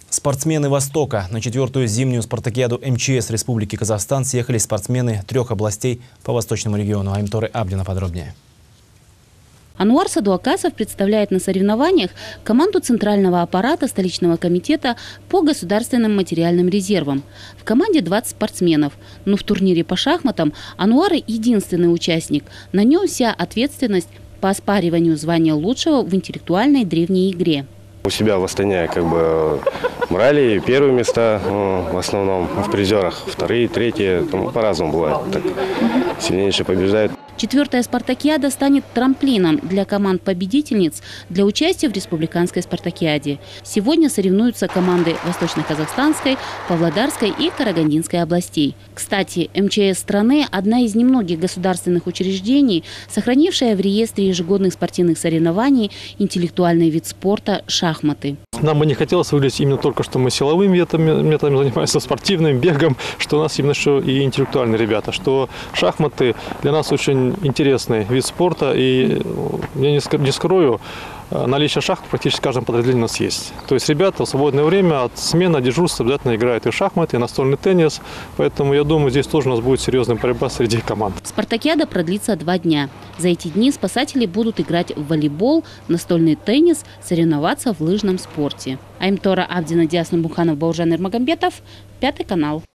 Спортсмены Востока. На 4-ю зимнюю спартакиаду МЧС Республики Казахстан съехали спортсмены 3 областей по восточному региону. Аймтора Абдина подробнее. Ануар Садуакасов представляет на соревнованиях команду Центрального аппарата столичного комитета по государственным материальным резервам. В команде 20 спортсменов. Но в турнире по шахматам Ануар единственный участник. На нем вся ответственность по оспариванию звания лучшего в интеллектуальной древней игре. У себя в Астане брали первые места, в основном в призерах, вторые, третьи, по-разному бывает. Так, сильнейший побеждает. 4-я спартакиада станет трамплином для команд-победительниц для участия в республиканской спартакиаде. Сегодня соревнуются команды Восточно-Казахстанской, Павлодарской и Карагандинской областей. Кстати, МЧС страны – одна из немногих государственных учреждений, сохранившая в реестре ежегодных спортивных соревнований интеллектуальный вид спорта – шахматы. Нам бы не хотелось выглядеть именно только, что мы силовыми методами занимаемся, спортивным бегом, что у нас именно что и интеллектуальные ребята, что шахматы для нас очень интересный вид спорта, и я не скрою, наличие шахмат практически в каждом подразделении у нас есть. То есть ребята в свободное время от смены, дежурства обязательно играют и в шахматы, и настольный теннис, поэтому я думаю, здесь тоже у нас будет серьезная борьба среди команд. Спартакиада продлится 2 дня. За эти дни спасатели будут играть в волейбол, настольный теннис, соревноваться в лыжном спорте. Аймтора Абдина, Диас Нурбуханов, Бауржан Эрмагамбетов, 5 канал.